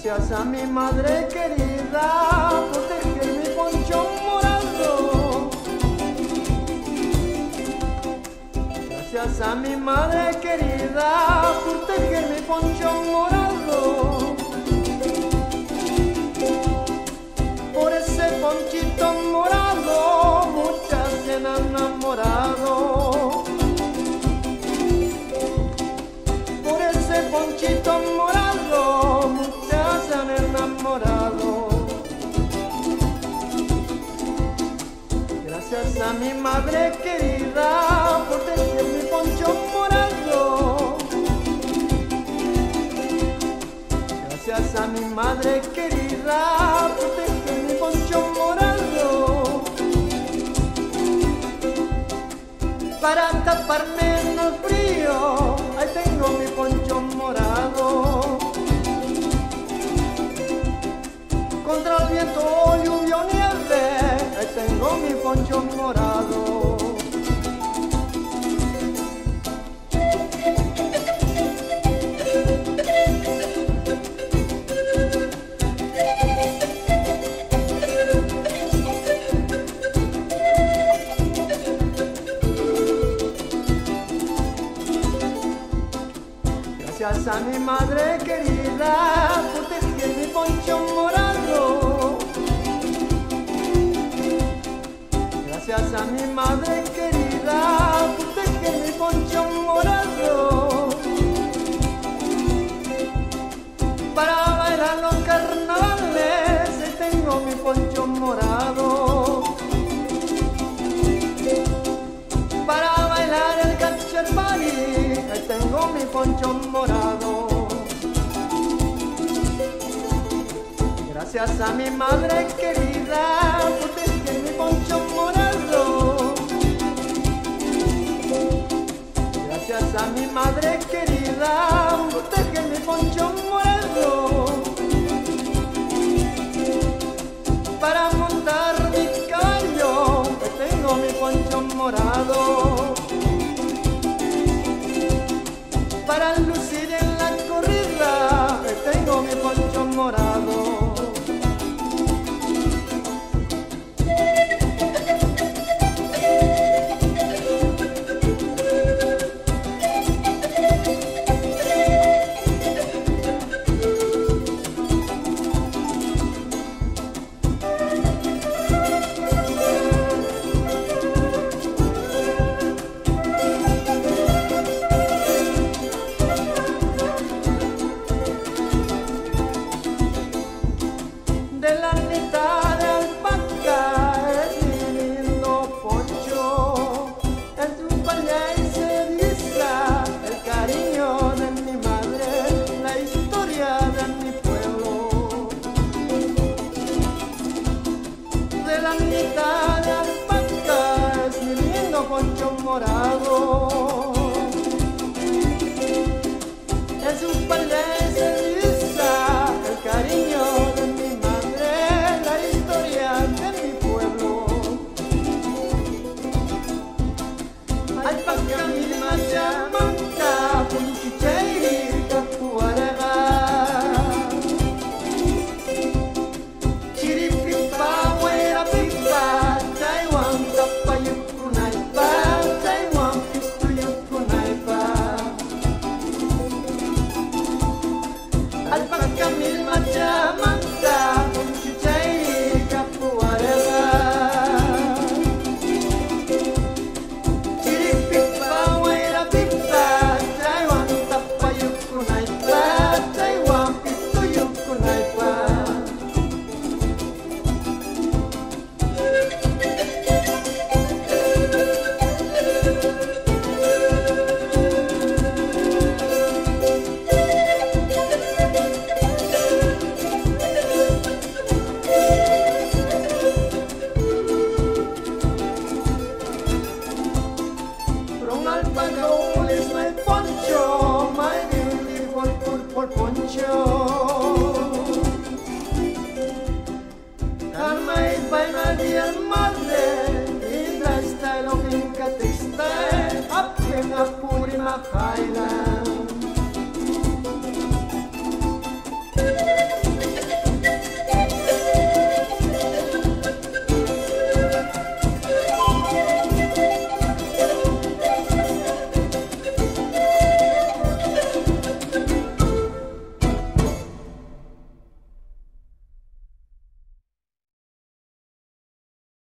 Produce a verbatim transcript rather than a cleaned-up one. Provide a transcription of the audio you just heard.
Gracias a mi madre querida por tejer mi poncho morado. Gracias a mi madre querida por tejer mi poncho morado. Por ese ponchito morado muchas se han enamorado. Por ese ponchito morado muchas se han enamorado. Gracias a mi madre querida por tejer mi poncho morado. Gracias a mi madre querida por tejer mi poncho morado. Para taparme en el frío, ahí tengo mi poncho morado. Contra el viento, lluvia o nieve, ahí tengo mi poncho morado. Gracias a mi madre querida por tejer mi poncho morado. Gracias a mi madre querida por tejer mi poncho morado. Para bailar los carnavales ahí tengo mi poncho morado. Para bailar el cacharpari ahí tengo mi poncho morado. Gracias a mi madre querida por tejer mi poncho morado. Gracias a mi madre querida por tejer mi poncho morado. Para montar mi caballo ahí tengo mi poncho morado. Para lucir en la corrida tengo mi poncho morado. De la nita de alpaca es mi lindo poncho. En su palya y se dice el cariño de mi madre, la historia de mi pueblo. De la nita de alpaca es mi lindo poncho morado. En su palya y se dice el cariño de mi madre, la historia de mi pueblo. Alpaca mi machamanca, punchicheiri capuaraga. Chiripipa, huera pipa, Taiwan tapayukunaipa, Taiwan pistuyukunaipa. Alpaca mi machamanca, punchicheiri capuaraga. Chiripipa, huera pipa, Taiwan tapayukunaipa, Taiwan pistuyukunaipa. From alpaca wool is my poncho, my beautiful purple poncho.